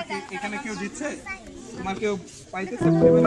কি এখানে কেউ দিচ্ছে? তোমার কেউ পাইতেছে পরিবারে?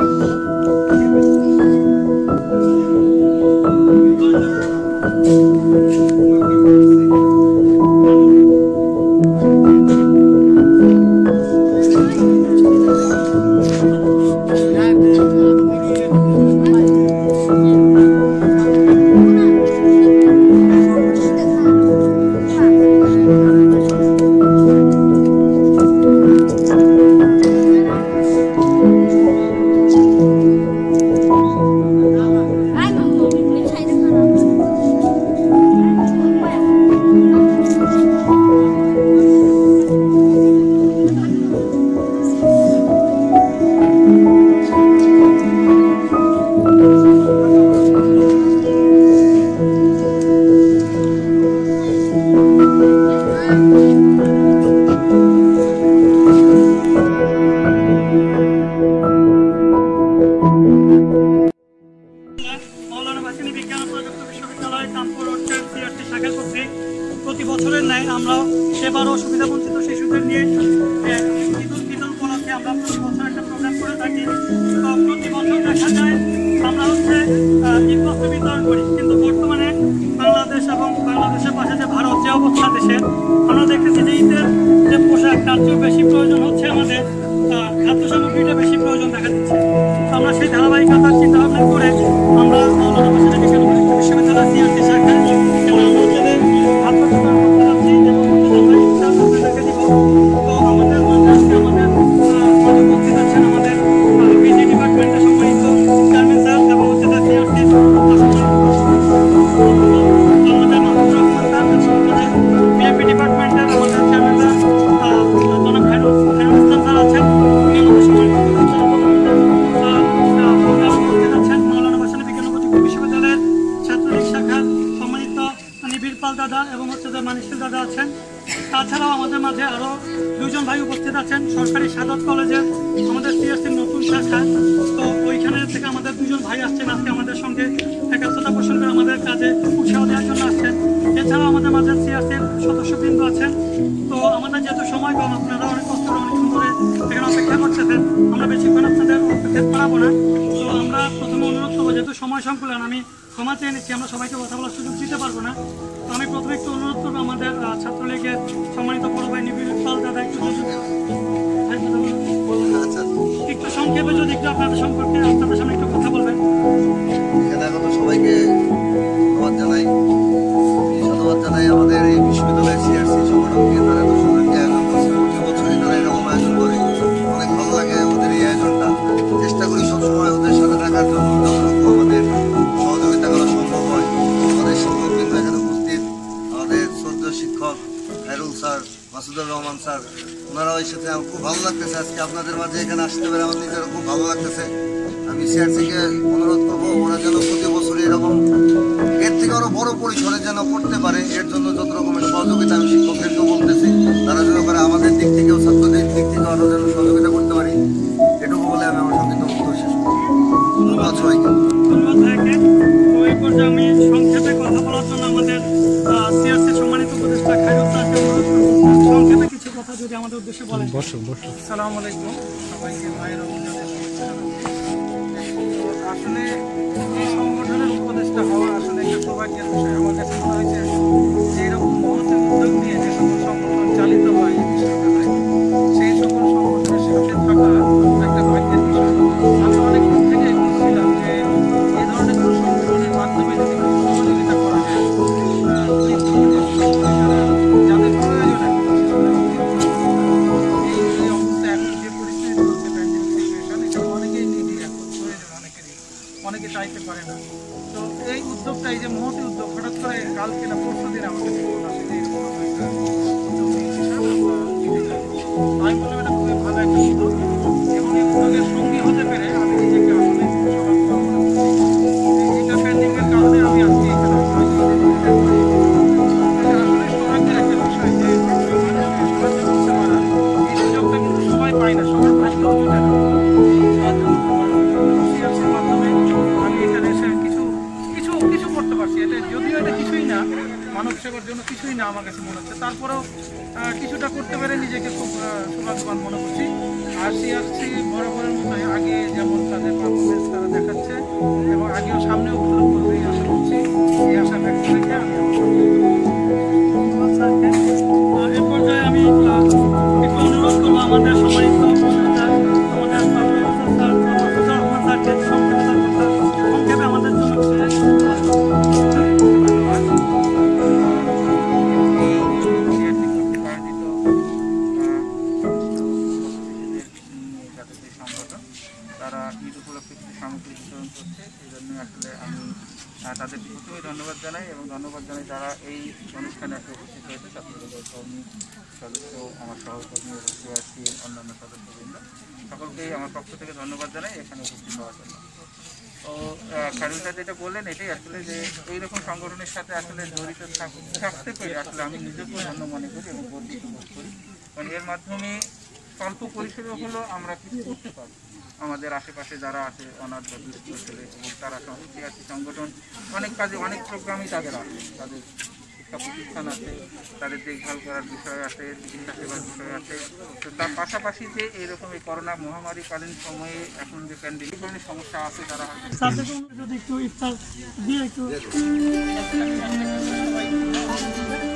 প্রতি বছরের ন্যায় আমরা সেবারও সুবিধাবঞ্চিত শিশুদের নিয়ে ঈদ উপলক্ষে আমরা প্রতি বছর একটা প্রোগ্রাম করে থাকি। তো প্রতি বছর দেখা যায় আমরা ঈদ বস্ত্র বিতরণ করি, কিন্তু বর্তমানে বাংলাদেশ এবং বাংলাদেশের পাশে যে ভারত যে অবস্থা দেশে, আমরা দেখতেছি যে ঈদের যে পোশাক তার চেয়েও বেশি প্রয়োজন হচ্ছে আমাদের খাদ্য সামগ্রীটা বেশি প্রয়োজন দেখা দিচ্ছে। তো আমরা সেই ধারাবাহিকতার চিন্তা ভাবনা করে আমরা মৌলানা ভাসানী বিশ্ববিদ্যালয় সিআরসি শাখায় খাদ্য বিতরণ করতে যাচ্ছি এবং আপনাদেরকে দিব। তো আমাদের উপস্থিত আছেন আমাদের পিজি ডিপার্টমেন্টের সম্মানিত চেয়ারম্যান স্যার এবং সিআরসি আমাদের মাহমুদ রহমান স্যার এবং বিএমপি ডিপার্টমেন্টের আমাদের চেয়ারম্যান স্যার জনাব খায়রুল ইসলাম স্যার আছেন। উনি আমাদের সম্মানিত উপস্থিত আছেন মৌলানা ভাসানী বিজ্ঞান ও প্রযুক্তি বিশ্ববিদ্যালয়ের ছাত্রলীগ শাখার সম্মানিত বীরপাল দাদা এবং মানিশিল দাদা আছেন। তাছাড়াও আমাদের মাঝে আরও দুইজন ভাই উপস্থিত আছেন সরকারি সাদত কলেজের আমাদের সিআরসির নতুন শাখা। তো ওইখানে থেকে আমাদের দুজন ভাই আসছেন আজকে আমাদের সঙ্গে একাত্মতা পোষণ করে আমাদের কাজে উৎসাহ দেওয়ার জন্য আসছেন। এছাড়াও আমাদের মাঝে সিআরসির সদস্যবৃন্দ আছেন। তো আমাদের যেহেতু সময় কম, আপনারা অনেক কষ্ট করে অনেকক্ষণ ধরে এখানে অপেক্ষা করতেছেন, আমরা বেশিক্ষণ আপনাদের অপেক্ষা করাবো না। তো আমরা প্রথমে অনুরোধ করবো, যেহেতু সময় সংকুলন, আমি ক্ষমা চেয়ে নিচ্ছি, আমরা সবাইকে কথা বলার সুযোগ দিতে পারবো না। তো আমি প্রথমে একটু অনুরোধ করবো আমাদের ছাত্রলীগের সম্মানিত বড় ভাই বীরপাল দাদা একটু সংক্ষেপে যদি একটু আপনাদের সম্পর্কে আপনাদের সামনে একটু কথা বলবেন। সবাইকে ধন্যবাদ জানাই আমাদের এই বিশ্ববিদ্যালয়ের সিআরসি সংগঠনকে, তারা প্রতি বছরই তারা এরকম আয়োজন করে, অনেক ভালো লাগে আমাদের এই আয়োজনটা। চেষ্টা করি সবসময় ওদের সাথে থাকার জন্য, যতটুকু আমাদের সহযোগিতা করা সম্ভব হয়। আমাদের শিক্ষক কিন্তু এখানে উপস্থিত, আমাদের শ্রদ্ধেয় শিক্ষক খায়রুল স্যার, মাসুদুর রহমান স্যার, ওনারাও এর সাথে খুব ভালো লাগতেছে। আজকে আপনাদের মাঝে এখানে আসতে পারে আমার নিজেরও খুব ভালো লাগতেছে। আমি সিআরসিকে অনুরোধ করবো ওরা যেন প্রতি বছর এরকম এর থেকে আরো বড় পরিসরে যেন করতে পারে, এর জন্য যত রকমের সহযোগিতা আমি শিক্ষকদেরকেও বলতেছি, তারা যেন করে আমাদের দিক থেকেও ছাত্রদের দিক থেকেও আরো যেন সহযোগিতা করতে পারি। এটুকু বলে আমি আমার সংক্ষিপ্ত বক্তব্য শেষ করব। ধন্যবাদ সবাইকে। ধন্যবাদ ভাইকে। তো এই পর্যায়ে আমি সংক্ষেপে কথা বলার জন্য আমাদের সিআরসি সম্মানিত উপদেষ্টা খায়রুল স্যারকে অনুরোধ করব, সংক্ষেপে কিছু কথা যদি আমাদের উদ্দেশ্যে বলেন। আসসালামু আলাইকুম সবাইকে, মায়ের আসলে এই সংগঠনের উপদেষ্টা হওয়া আসলে একটা সৌভাগ্যের বিষয়। আমার কাছে মনে হয়েছে যে এরকম মহৎ উদ্যোগ নিয়ে যে সকল সংগঠন চালিত হয় এই বিশ্ববিদ্যালয়ে, সেই সকল সংগঠনের সাথে থাকা একটা ভাগ্যের বিষয়। আমি অনেকদিন থেকে বুঝছিলাম যে এই ধরনের কোনো সংগঠনের মাধ্যমে যদি সহযোগিতা করা যায়, যাদের প্রয়োজন এই অবস্থা, এখন যে পরিস্থিতি চলছে প্যান্ডেমিক সিচুয়েশন, এটা অনেকেই নিডি, এখন প্রয়োজন অনেকে চাইতে পারে না। তো এই উদ্যোগটা, এই যে মহৎ উদ্যোগ, হঠাৎ করে কালকে না পরশু কাছে মনে হচ্ছে। তারপরেও কিছুটা করতে পেরে নিজেকে খুব সৌভাগ্যবান মনে করছি। আর সিআরসি বরাবরের মতোই আগে যেমন তাদের পারফরমেন্স তারা দেখাচ্ছে এবং আগেও সামনেও ভালো করবে এই আশা করছি। এই আশা ব্যক্ত রেখে আমি আমার ধন্যবাদ স্যারকে। এ পর্যায়ে আমি একটু অনুরোধ করবো আমাদের সম্মানিত আমাদের স্যার মাহফুজুর রহমান স্যারকে সংক্ষেপে আমাদের জন্য সংগঠন তারা ঈদ উপলক্ষে কিছু সামগ্রী বিতরণ করছে, এই জন্য আসলে আমি তাদের প্রথমেই ধন্যবাদ জানাই এবং ধন্যবাদ জানাই যারা এই অনুষ্ঠানে একটা উপস্থিত হয়েছে, ছাত্রদলের কর্মী সদস্য, আমার সহকর্মী এবং সিআরসি অন্যান্য সদস্যবৃন্দ সকলকেই আমার পক্ষ থেকে ধন্যবাদ জানাই এখানে উপস্থিত হওয়ার জন্য। তো খায়রুল স্যার যেটা বললেন এটাই আসলে যে এইরকম সংগঠনের সাথে আসলে জড়িত থাকতে পেরে আসলে আমি নিজেকেও ধন্য মনে করি এবং গর্বিত বোধ করি, কারণ এর মাধ্যমে স্বল্প পরিসরে হলেও আমরা কিছু করতে পারি। আমাদের আশেপাশে যারা আছে অনাথ বা দুস্থ ছেলে এবং তারা সিআরসি সংগঠন অনেক কাজে অনেক প্রোগ্রামই তাদের আছে, তাদের শিক্ষা প্রতিষ্ঠান আছে, তাদের দেখভাল করার বিষয় আছে, চিকিৎসা সেবার বিষয় আছে। তো তার পাশাপাশি যে এইরকম এই করোনা মহামারীকালীন সময়ে এখন যে প্যান্ডেমিক ধরনের সমস্যা আছে তারা হয়তো স্যারকে যদি একটু ইফতার দিয়ে একটু